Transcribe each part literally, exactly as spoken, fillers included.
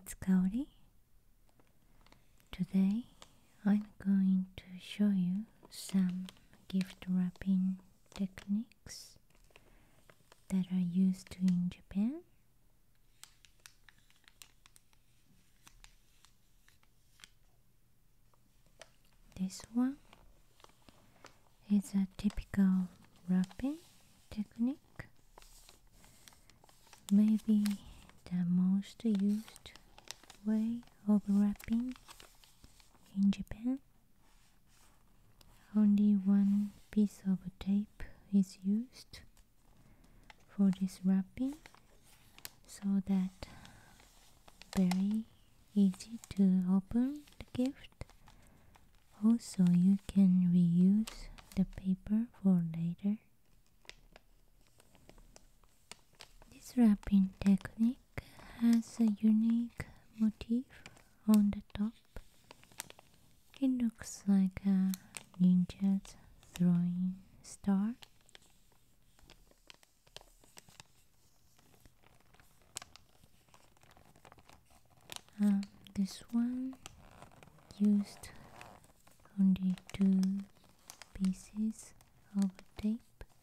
it's Kaori. Today I'm going to show you some gift wrapping techniques that are used in Japan. This one is a typical wrapping technique, maybe the most used way of wrapping in Japan. Only one piece of tape is used for this wrapping, so that very easy to open the gift. Also, you can reuse the paper for later. This wrapping technique has a unique motif on the top. It looks like a ninja's throwing star. Um, this one used only two pieces of tape.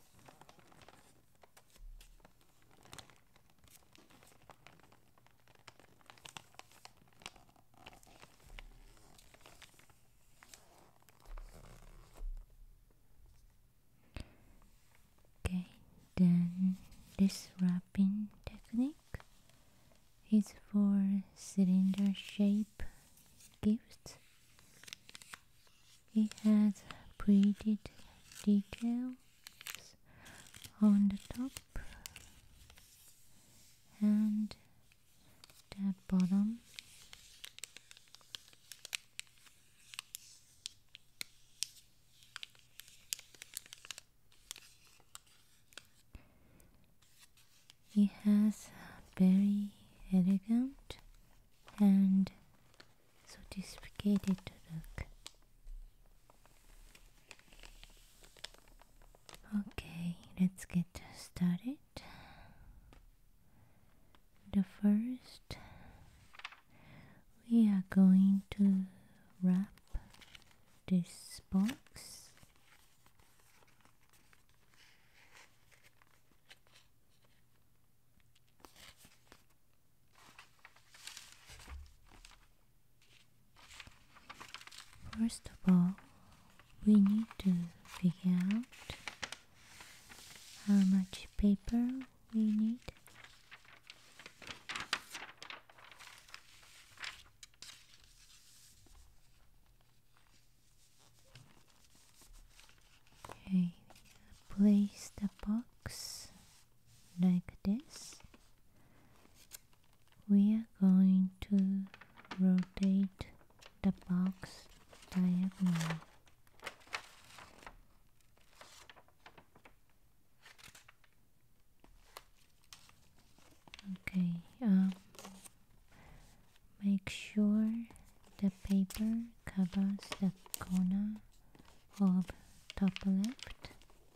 Okay, then this wrapping technique is for cylinder shape gifts. It has printed details on the top and the bottom. It has a very elegant and sophisticated look. Okay, let's get started. The first, we are going to wrap this box. First of all, we need to figure out how much paper we need. Okay, place the box like this. We are going to rotate the box diagonally. Okay, um, make sure the paper covers the corner of top left,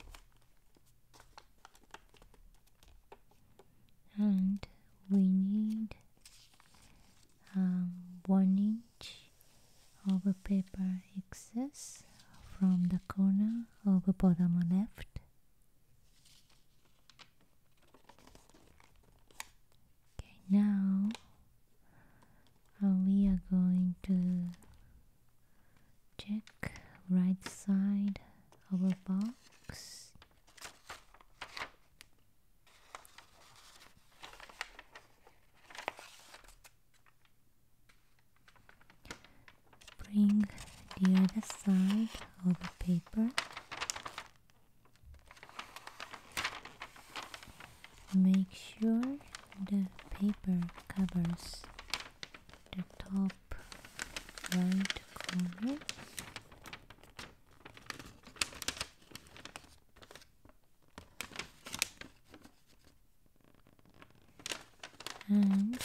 and we need um, one inch of paper excess from the corner of bottom left. Okay, now uh, we are going to check right side of a box. Bring the other side of the paper. Make sure the paper covers the top right corner. And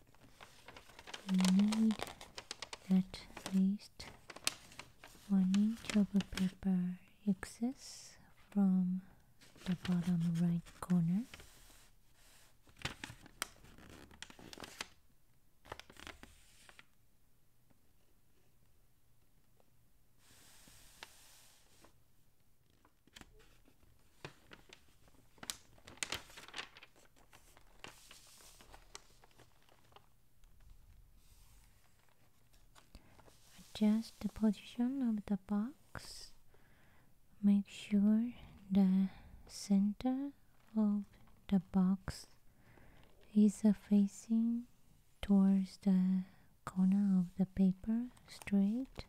you need at least one inch of paper excess from the bottom right corner. adjust the position of the box. Make sure the center of the box is facing towards the corner of the paper straight.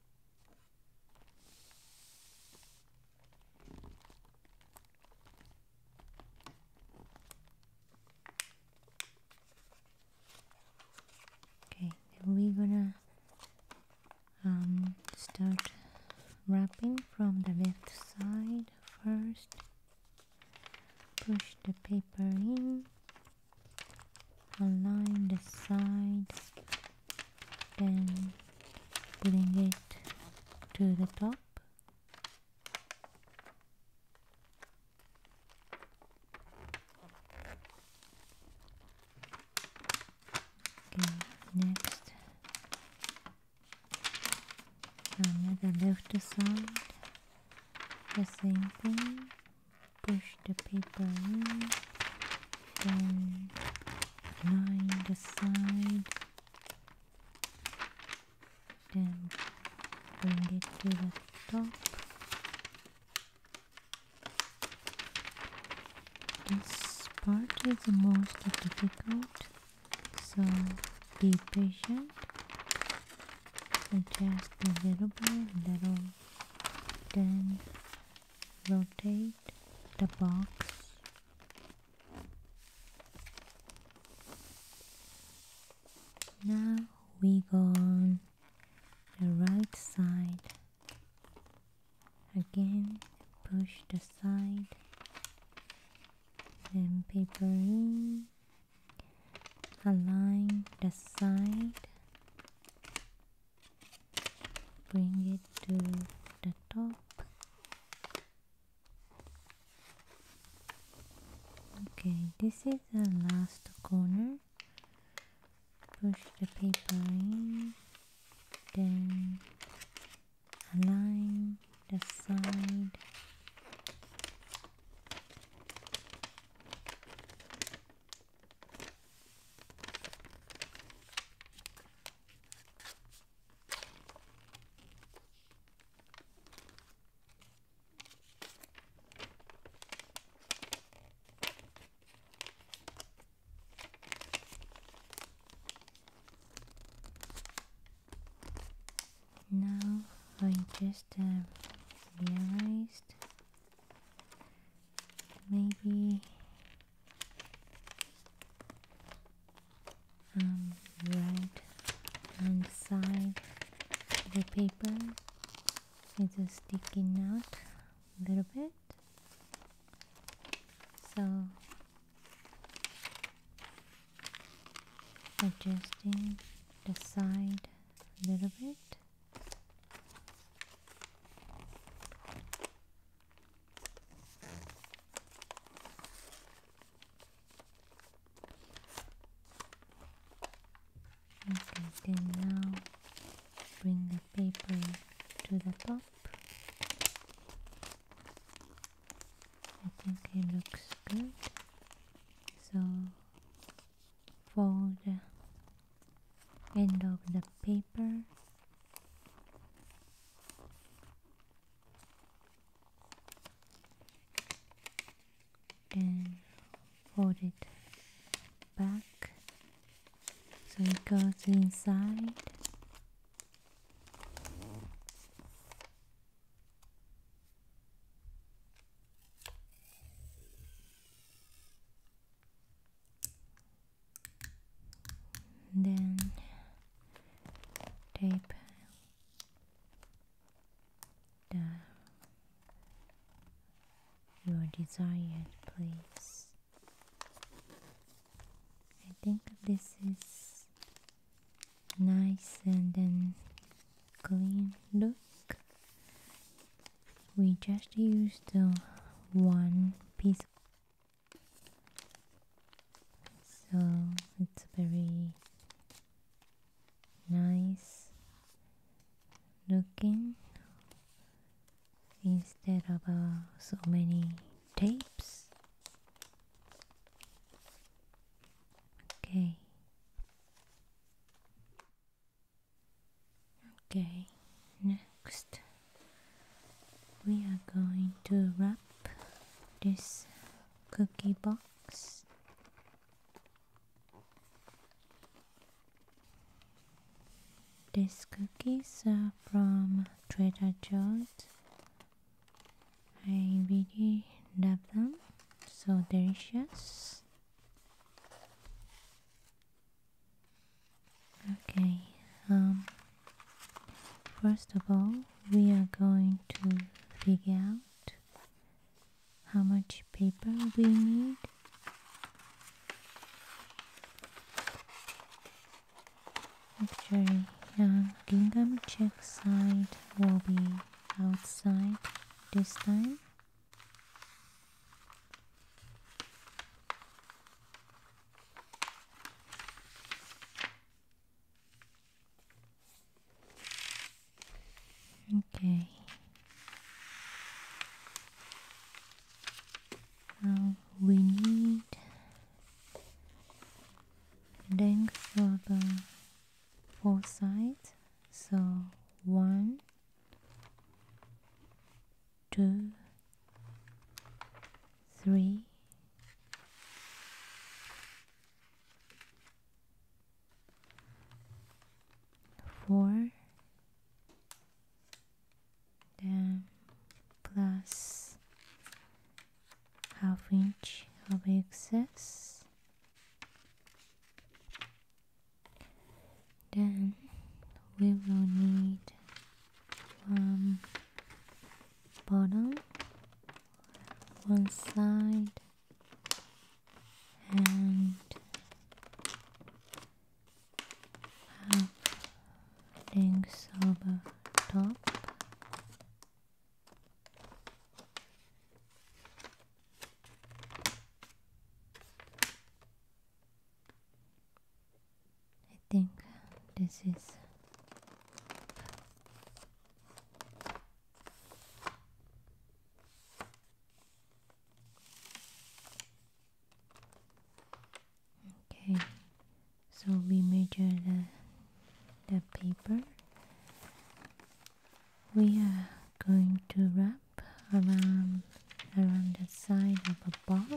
Okay, then we're gonna um, start wrapping from the left side first. Push the paper in, align the side, then bring it to the top. Okay, next another left side, the same thing. Push the paper in, then line the side, then bring it to the top. This part is the most difficult, so be patient. Adjust a little bit, little, then rotate the box. Now we go on the right side. Again, push the side, then paper in, align the side, bring it to the top. Okay, this is the last corner. Push the paper in, then align the side, now I just uh, realized maybe um, right hand side the paper is uh, sticking out a little bit, so adjusting the side a little bit. Okay, then now bring the paper to the top. I think it looks good. So fold the end of the paper, then fold it back so it goes inside. Then tape the your desired place. I think this is nice and then clean look. We just used uh, one piece, so it's very nice looking instead of uh, so many tapes. Okay. Okay, to wrap this cookie box. These cookies are from Trader Joe's. I really love them, so delicious. Okay, um, first of all, we are going to figure out how much paper we need. Actually, uh, gingham check side will be outside this time. Okay. Now we need length of uh, four sides, so one, two, three, four, then plus half inch of excess, then we will need one bottom, one side, and half length of a top. I think this is okay. So we measure the the paper. We are going to wrap around around the side of a box.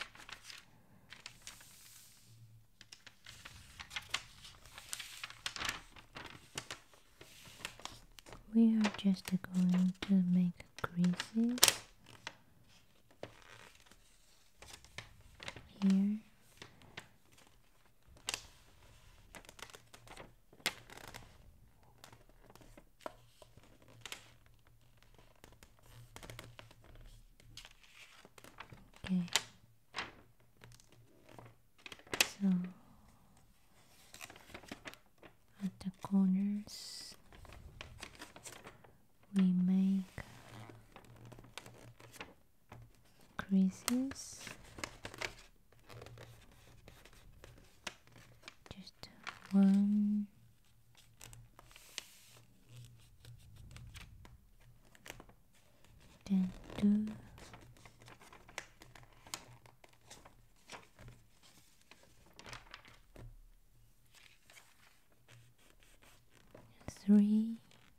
We are just going to make creases here. Okay, so at the corners we make creases, just one, then two, three,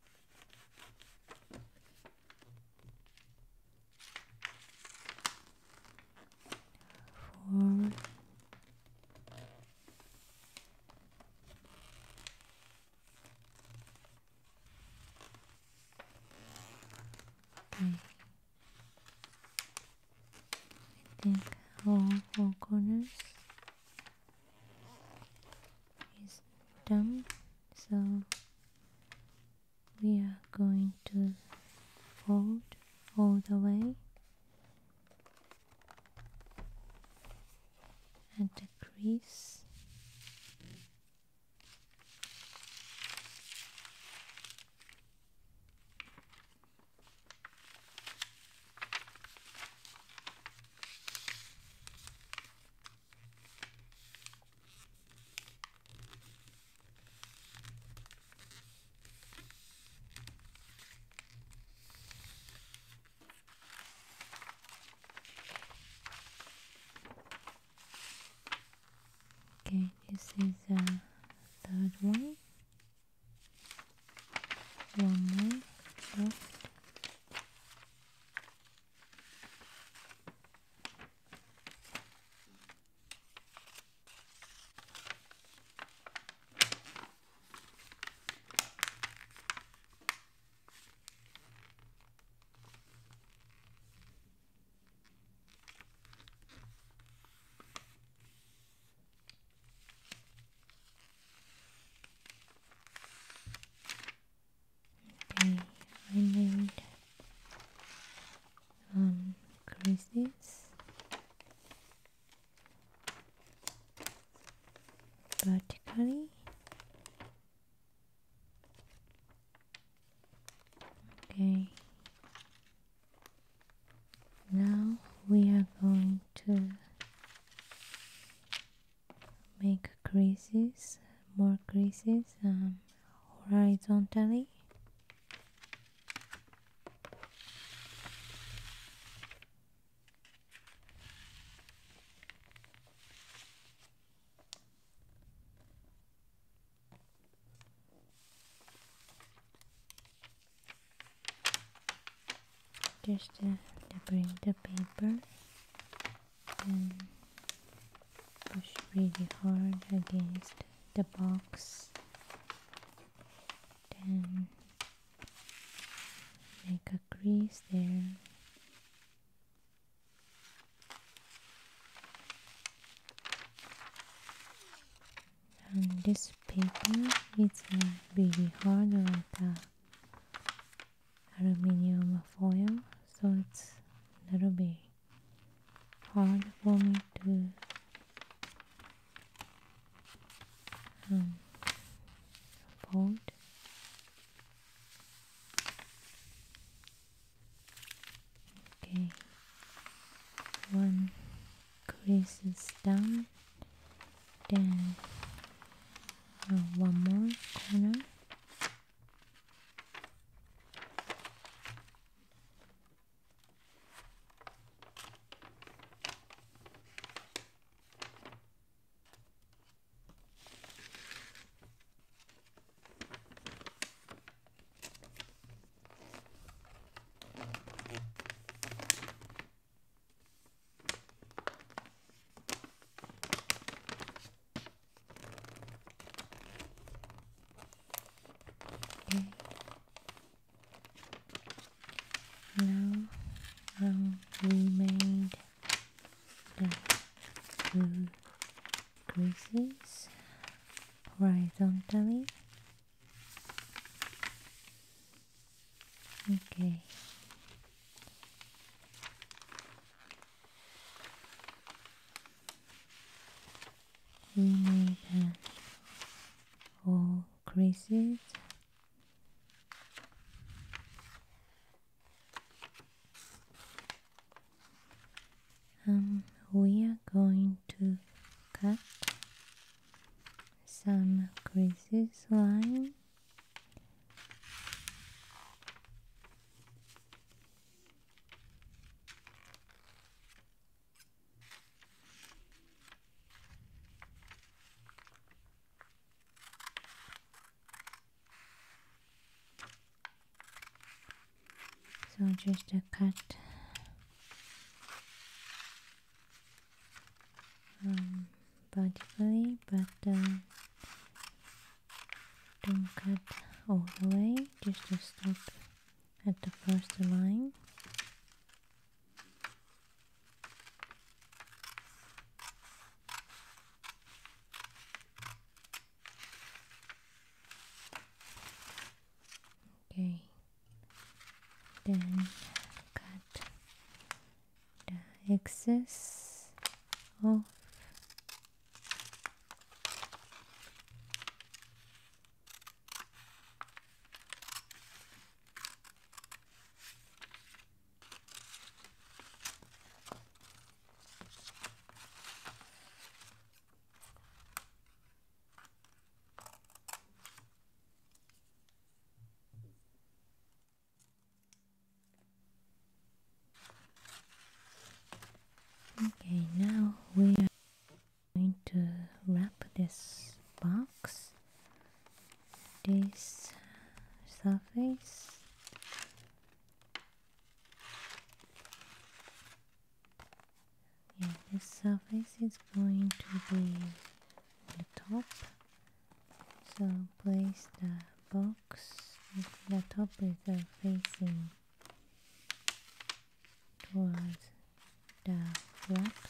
four, okay. I think all four corners is done, so we are going to fold all the way at the crease. Okay, this is the third one. One more left. this vertically. Okay, now we are going to make creases, more creases um, horizontally. Just uh, to bring the paper and push really hard against the box, then make a crease there. And this paper is uh, really hard, like uh, aluminium foil, so it's a little bit hard for me to um, fold. Okay, one crease is done, then uh, one more corner. Okay. Now um, we made the two creases horizontally. Okay. We made uh, all creases. Um, we are going to cut some creases line. So just a cut um, vertically, but uh, don't cut all the way, just to stop at the first line. Okay, then cut the excess off. Okay, now we are going to wrap this box, this surface. Yeah, this surface is going to be the top. So place the box, the top is uh, facing towards the flaps.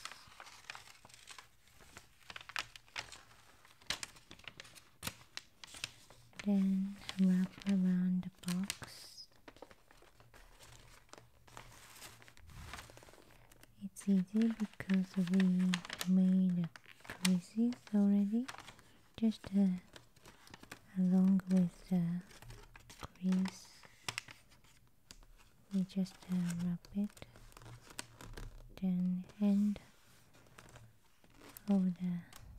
Then wrap around the box easy because we made creases already. Just uh, along with the crease, we just uh, wrap it. Then end of the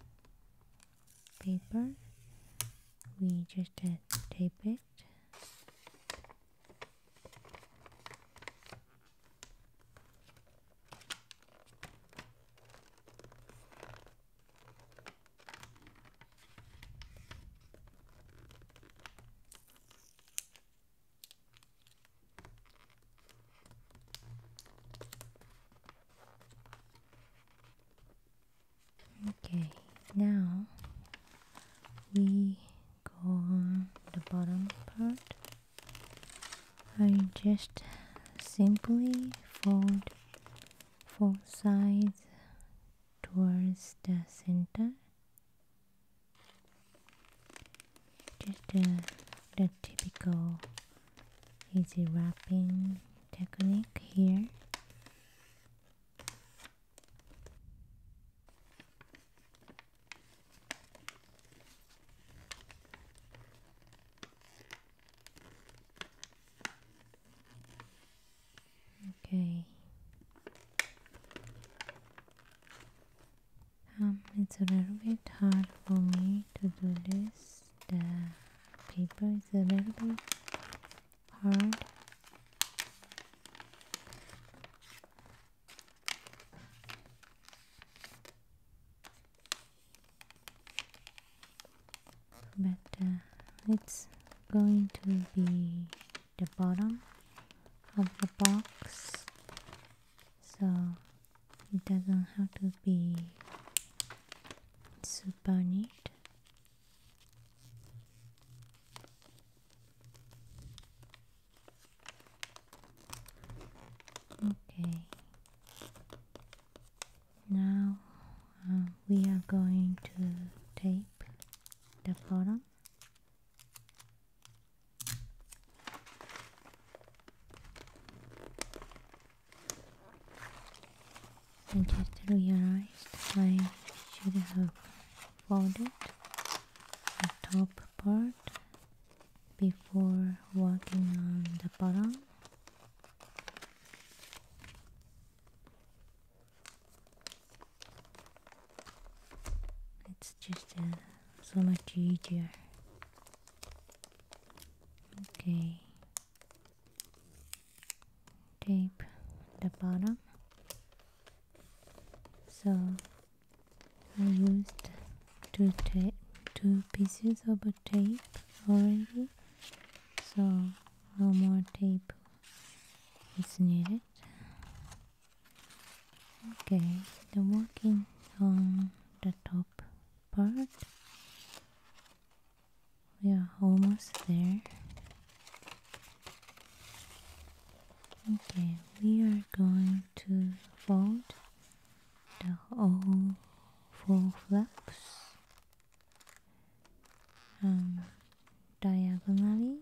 paper, we just uh, tape it. Okay, now we go on the bottom part. I just simply fold four sides towards the center. Just uh, the typical easy wrapping technique here. Okay. Um, it's a little bit hard for me to do this. The paper is a little bit hard. But uh, it's going to be the bottom of the box, so it doesn't have to be super neat. Okay, now uh, we are going to tape the bottom. I just realized I should have folded the top part before working on the bottom. It's just uh, so much easier. Okay, tape the bottom. So I used two tape, two pieces of tape already. So no more tape is needed. Okay, the working on the top part, we are almost there. Okay, we are going to fold the all four flaps um, diagonally.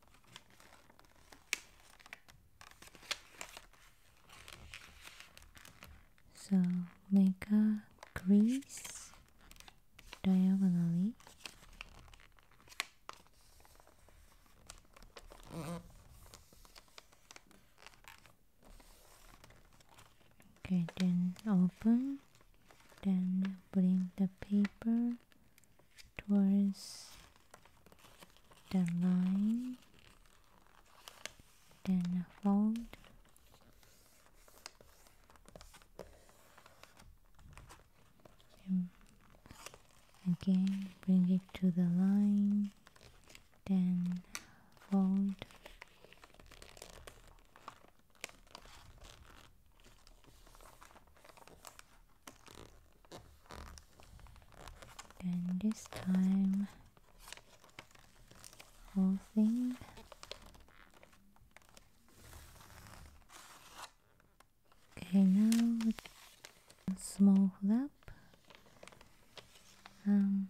So make a crease diagonally. Okay, then open, then bring the paper towards the line, then fold, and again bring it to the line, then fold, then this time whole thing. Okay, now small flap. Um,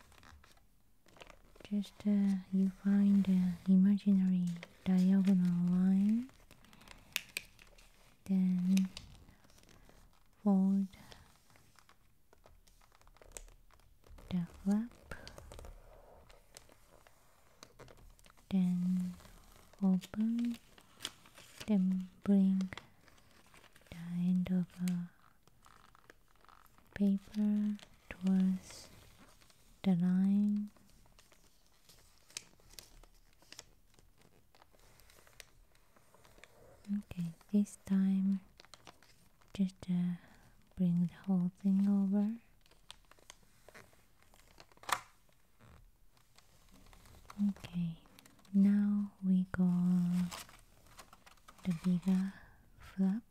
just uh, you find the imaginary diagonal line, then fold the flap, then open, then bring the end of a paper towards the line. Okay, this time just uh, bring the whole thing over. Okay, now we go the bigger flap.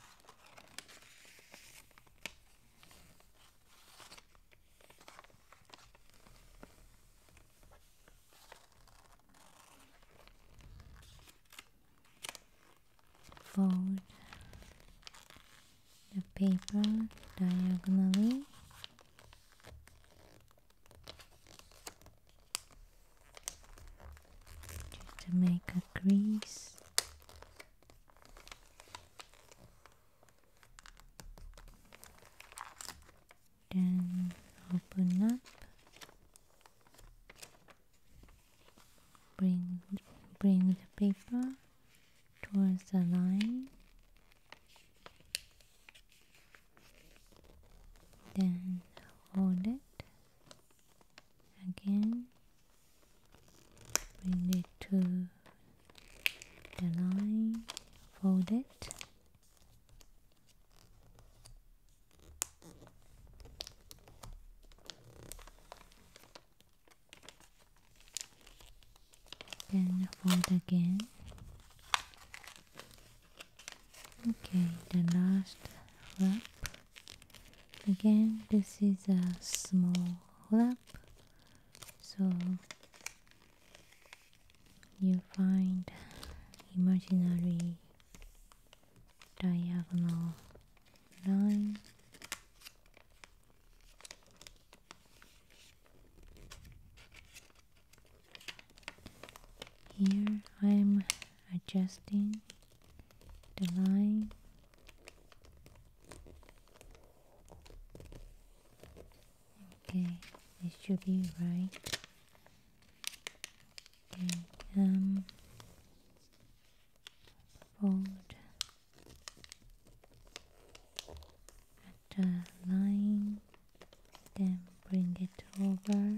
Fold the paper diagonally. Just to make a crease. Then open up. Bring bring the paper towards the line, then fold it again, bring it to the line, fold it, then fold again. Okay, the last flap. Again, this is a small flap, so you find imaginary diagonal line. Here I'm adjusting the line. Okay, this should be right. Okay, um, fold at the line, then bring it over.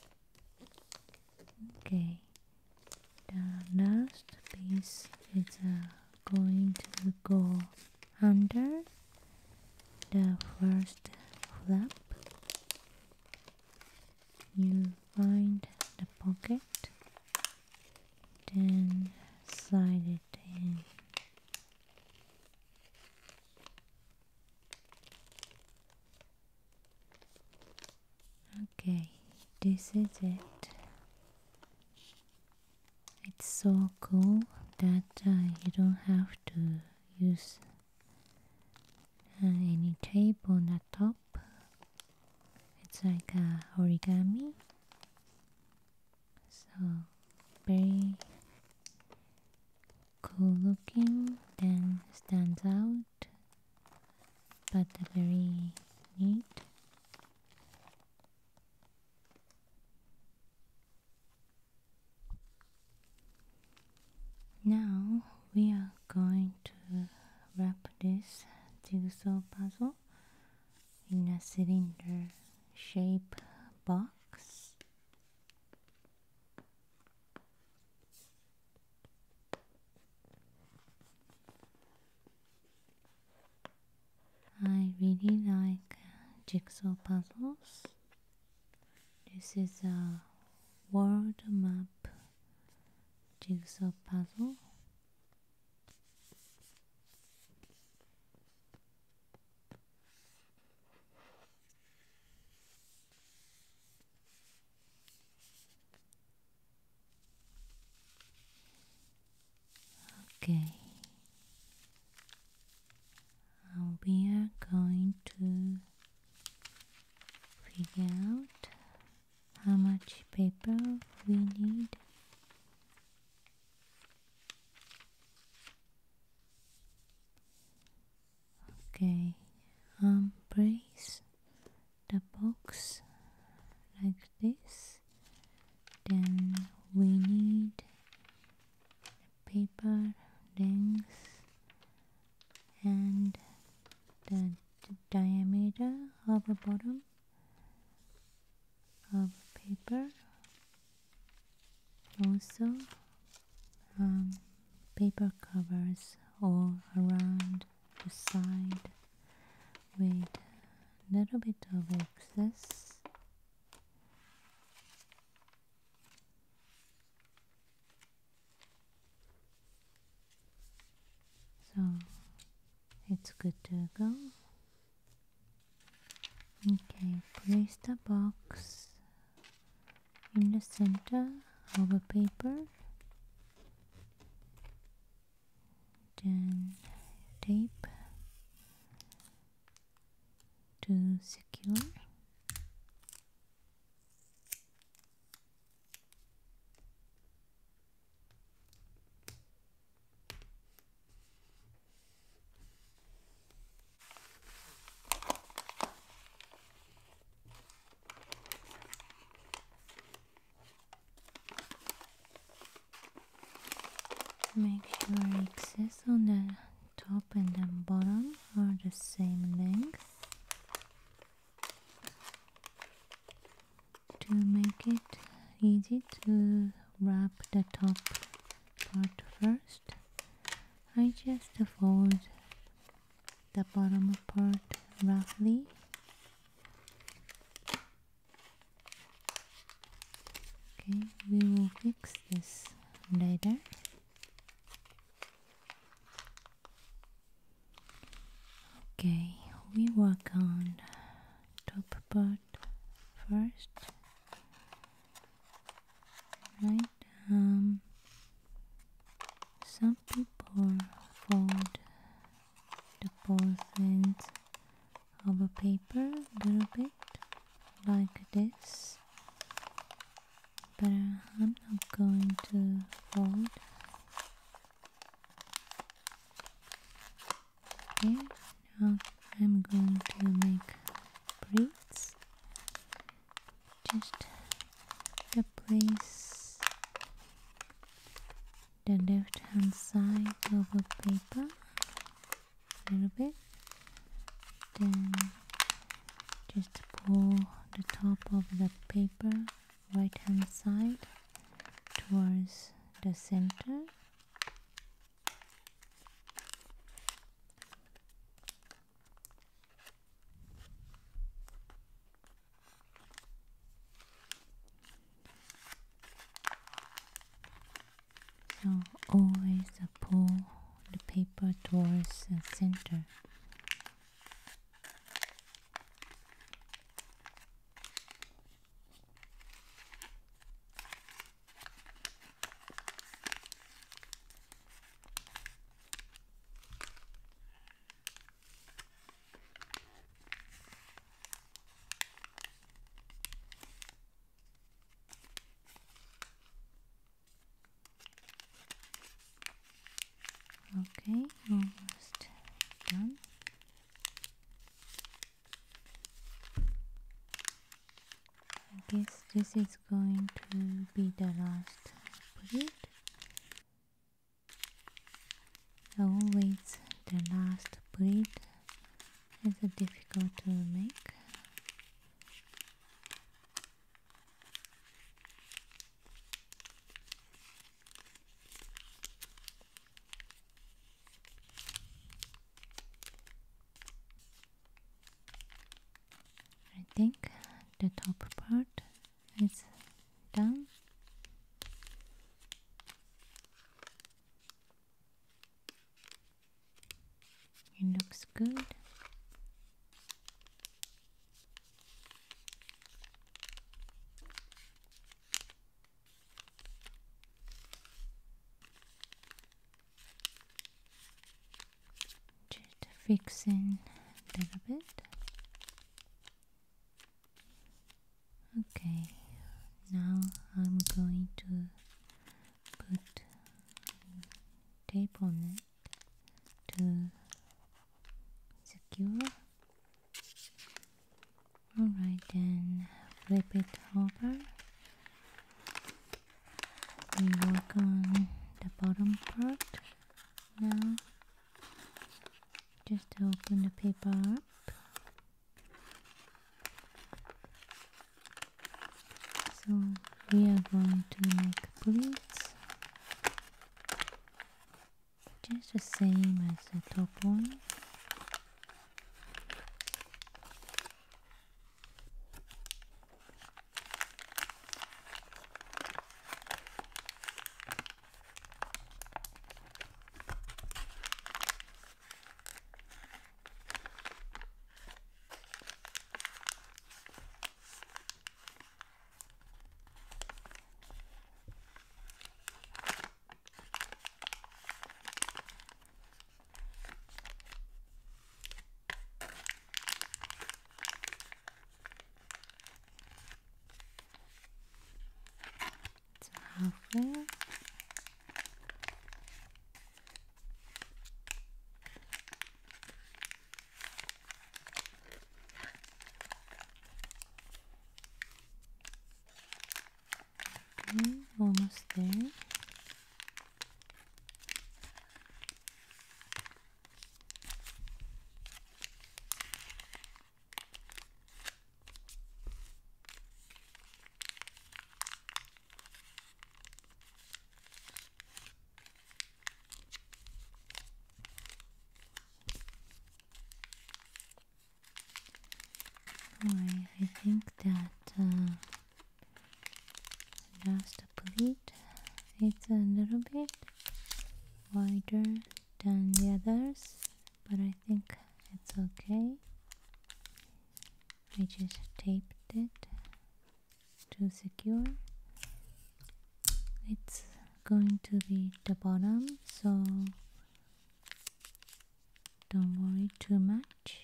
Okay, the last piece is uh, going to go under the first flap. You find the pocket, then slide it in. Okay, this is it. It's so cool that uh, you don't have to use uh, any tape on the top. It's like a origami, so very cool looking, then stands out, but very neat. Now we are going to wrap this jigsaw puzzle in a cylinder shape box. I really like jigsaw puzzles. This is a world map jigsaw puzzle. Okay, now we are going to figure out how much paper we need. Okay, of paper. Also, um, paper covers all around the side with a little bit of excess. So it's good to go. Okay, place the box in the center of a paper, then tape to secure. Make sure excess on the top and the bottom are the same length to make it easy to wrap the top part first. I just fold the bottom part roughly. Okay, we will fix this later. Okay, we work on top part first, right? Um, some people fold the both ends of a paper a little bit like this, but I'm not going to fold. Okay, now I'm going to make pleats. Just to place the left hand side of a paper a little bit, then just pull the top of the paper right hand side towards the center. So always pull the paper towards the center. Okay, almost done. I guess this is going to be the last pleat. Always the last pleat is difficult to make. I think the top part is done. It looks good. Just fixing a little bit. Okay, now I'm going to put tape on it to secure. Alright, then flip it over. We work on the bottom part now. Just open the paper up. we are going to make pleats just the same as the top one. Halfway. Okay, almost there. Alright, I think that uh, last pleat it's a little bit wider than the others, but I think it's okay. I just taped it to secure. It's going to be the bottom, so don't worry too much.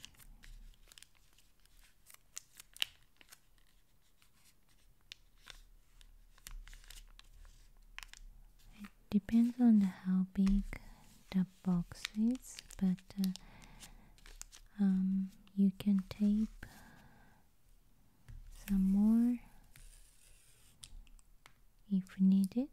Depends on the how big the box is, but uh, um, you can tape some more if needed.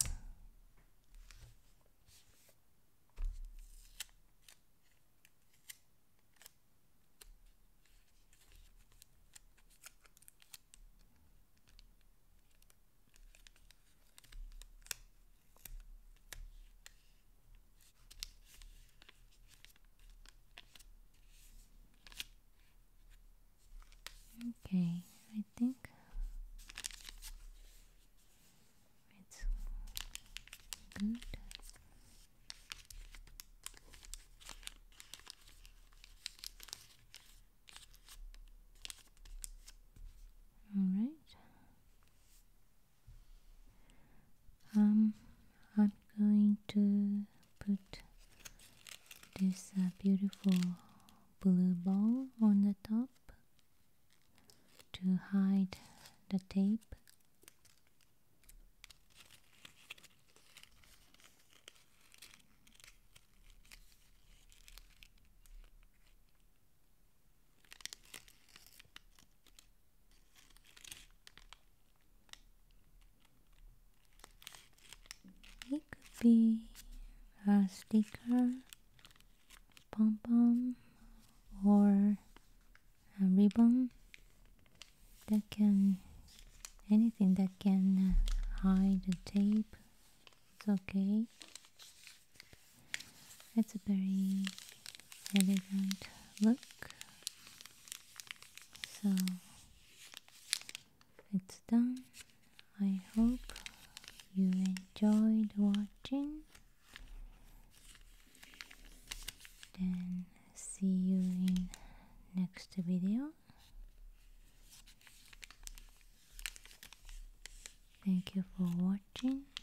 Okay, I think it's good. Alright. Um, I'm going to put this uh, beautiful blue ball on the top to hide the tape. It could be a sticker, pom-pom, or a ribbon that can, anything that can uh, hide the tape. It's okay. It's a very elegant look. So it's done. I hope you enjoyed watching. Then see you in next video. Thank you for watching.